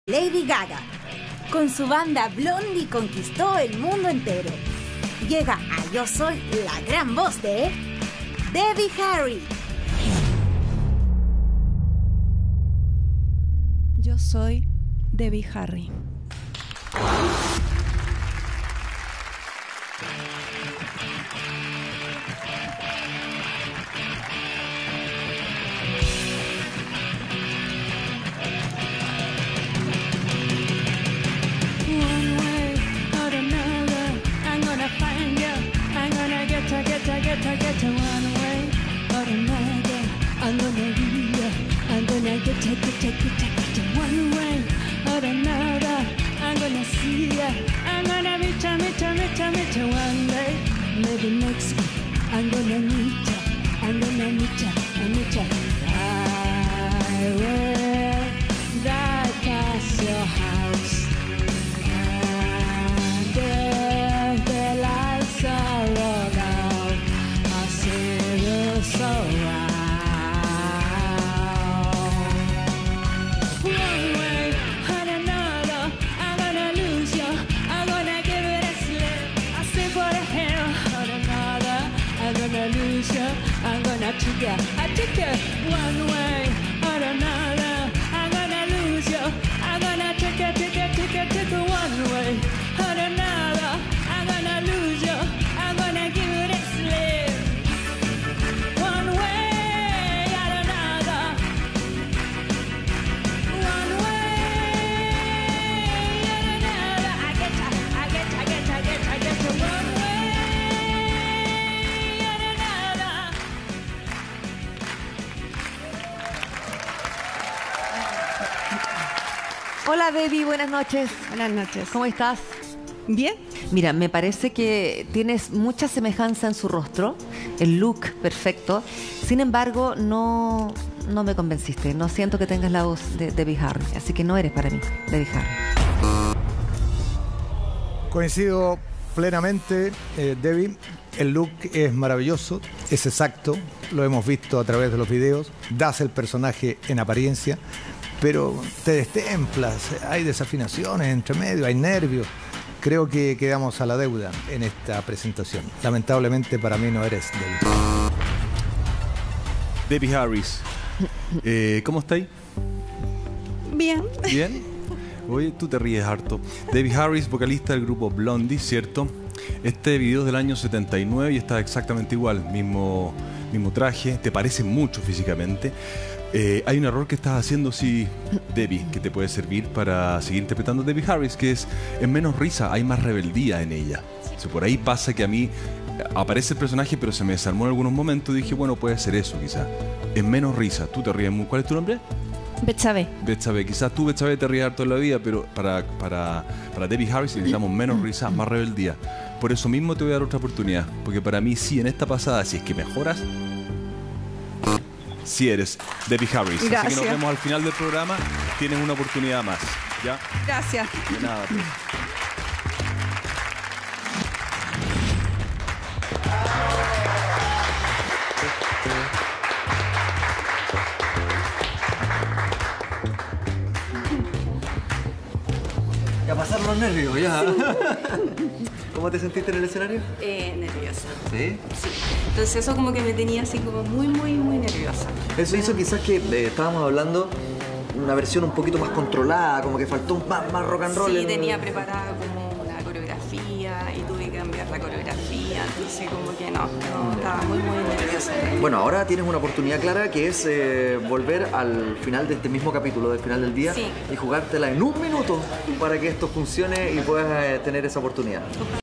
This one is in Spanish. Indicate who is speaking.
Speaker 1: Lady Gaga. Con su banda Blondie conquistó el mundo entero. Llega a Yo Soy la gran voz de Debbie Harry.
Speaker 2: Yo soy Debbie Harry.
Speaker 3: Get one way or another. I'm gonna be ya. I'm gonna get one way or another. I'm gonna see ya. I'm gonna meet ya one day. Maybe next week I'm gonna meet ya. I'm gonna meet ya. I will drive past your house. And the lights are all out. So one way or another, I'm gonna lose you. I'm gonna give it a slip. I say for the hell or another, I'm gonna lose you. I'm gonna take you one way or another. I'm gonna lose you. I'm gonna take you one way or another. I'm gonna lose you. I'm gonna give it a slip.
Speaker 4: Hola Debbie, buenas noches.
Speaker 2: Buenas noches.
Speaker 4: ¿Cómo estás?
Speaker 2: ¿Bien?
Speaker 4: Mira, me parece que tienes mucha semejanza en su rostro, el look perfecto. Sin embargo, no me convenciste. No siento que tengas la voz de Debbie Harry, así que no eres para mí, Debbie Harry.
Speaker 5: Coincido plenamente, Debbie. El look es maravilloso, es exacto, lo hemos visto a través de los videos. Das el personaje en apariencia, pero te destemplas, hay desafinaciones entre medio, hay nervios. Creo que quedamos a la deuda en esta presentación. Lamentablemente para mí no eres Debbie.
Speaker 6: Debbie Harris, ¿cómo estáis?
Speaker 2: Bien.
Speaker 6: ¿Bien? Oye, tú te ríes harto. Debbie Harris, vocalista del grupo Blondie, ¿cierto? Este video es del año 79 y está exactamente igual, mismo traje, te parece mucho físicamente. Hay un error que estás haciendo, sí, Debbie, que te puede servir para seguir interpretando a Debbie Harris, que es menos risa, hay más rebeldía en ella. O sea, por ahí pasa que a mí aparece el personaje, pero se me desarmó en algunos momentos y dije, bueno, puede ser eso quizás. Es menos risa, tú te ríes muy. ¿Cuál es tu nombre?
Speaker 2: Betsabe.
Speaker 6: Betsabe, quizás tú, Betsabe, te ríes harto en la vida, pero para Debbie Harris necesitamos menos risa, más rebeldía. Por eso mismo te voy a dar otra oportunidad, porque para mí sí, en esta pasada, si es que mejoras, sí eres Debbie Harris.
Speaker 2: Gracias.
Speaker 6: Así que nos vemos al final del programa, tienes una oportunidad más, ¿ya?
Speaker 2: Gracias.
Speaker 6: De nada, pues.
Speaker 7: Ya pasaron los nervios, ya. ¿Cómo te sentiste en el escenario?
Speaker 8: Nerviosa.
Speaker 7: ¿Sí?
Speaker 8: Sí. Entonces eso como que me tenía así como muy nerviosa.
Speaker 7: Eso hizo quizás que estábamos hablando una versión un poquito más controlada, como que faltó más rock and roll.
Speaker 8: Sí, tenía preparada como una coreografía y tuve que cambiar la coreografía, entonces como que no, estaba muy nerviosa.
Speaker 7: Bueno, ahora tienes una oportunidad clara que es volver al final de este mismo capítulo, del final del día,
Speaker 8: sí,
Speaker 7: y jugártela en un minuto para que esto funcione y puedas tener esa oportunidad.